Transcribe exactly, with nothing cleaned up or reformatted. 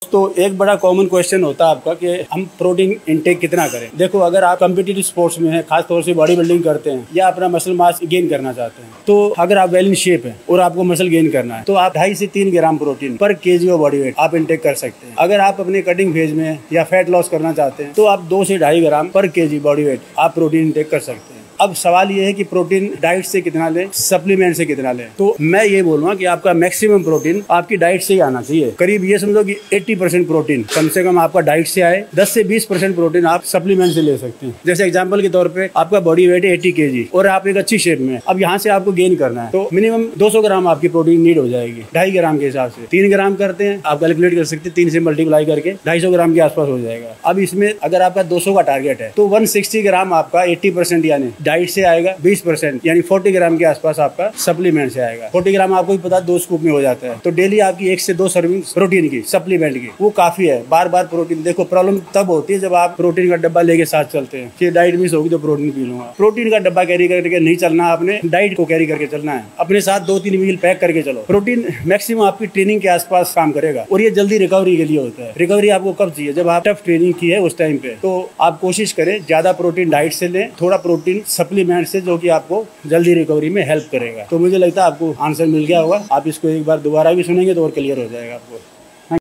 तो एक बड़ा कॉमन क्वेश्चन होता है आपका कि हम प्रोटीन इंटेक कितना करें। देखो, अगर आप कम्पिटिटिव स्पोर्ट्स में हैं, खास तौर से बॉडी बिल्डिंग करते हैं या अपना मसल मास गेन करना चाहते हैं, तो अगर आप वेल इन शेप है और आपको मसल गेन करना है तो आप ढाई से तीन ग्राम प्रोटीन पर केजी ऑफ बॉडी वेट आप इंटेक कर सकते हैं। अगर आप अपने कटिंग फेज में या फैट लॉस करना चाहते हैं तो आप दो से ढाई ग्राम पर केजी बॉडी वेट आप प्रोटीन इंटेक कर सकते हैं। अब सवाल ये है कि प्रोटीन डाइट से कितना लें, सप्लीमेंट से कितना लें। तो मैं ये बोलूँगा कि आपका मैक्सिमम प्रोटीन आपकी डाइट से ही आना चाहिए। करीब ये समझो कि अस्सी परसेंट प्रोटीन कम से कम आपका डाइट से आए, दस से बीस परसेंट प्रोटीन आप सप्लीमेंट से ले सकते हैं। जैसे एग्जांपल के तौर पे आपका बॉडी वेट है अस्सी केजी और आप एक अच्छी शेप में, अब यहाँ से आपको गेन करना है तो मिनिमम दो सौ ग्राम आपकी प्रोटीन नीड हो जाएगी ढाई ग्राम के हिसाब से। तीन ग्राम करते हैं आप कैलकुलेट कर सकते हैं, तीन से मल्टीप्लाई करके ढाई सौ ग्राम के आसपास हो जाएगा। अब इसमें अगर आपका दो सौ का टारगेट है तो एक सौ साठ ग्राम आपका अस्सी परसेंट यानी डाइट से आएगा, बीस परसेंट यानी चालीस ग्राम के आसपास आपका सप्लीमेंट से आएगा। चालीस ग्राम आपको भी पता दो स्कूप में हो जाता है। तो डेली आपकी एक से दो सर्विंग प्रोटीन की, सप्लीमेंट की, वो काफी है। बार बार प्रोटीन, देखो प्रॉब्लम तब होती है जब आप प्रोटीन का डब्बा लेके साथ चलते हैं कि डाइट मिस होगी तो प्रोटीन पी लूंगा। प्रोटीन का डब्बा कैरी करके नहीं चलना, आपने डाइट को कैरी करके चलना है। अपने साथ दो तीन मील पैक करके चलो। प्रोटीन मैक्सिमम आपकी ट्रेनिंग के आसपास काम करेगा और ये जल्दी रिकवरी के लिए होता है। रिकवरी आपको कब चाहिए? जब आप टफ ट्रेनिंग की है उस टाइम पे। तो आप कोशिश करें ज्यादा प्रोटीन डाइट से लें, थोड़ा प्रोटीन सप्लीमेंट से, जो कि आपको जल्दी रिकवरी में हेल्प करेगा। तो मुझे लगता है आपको आंसर मिल गया होगा। आप इसको एक बार दोबारा भी सुनेंगे तो और क्लियर हो जाएगा आपको।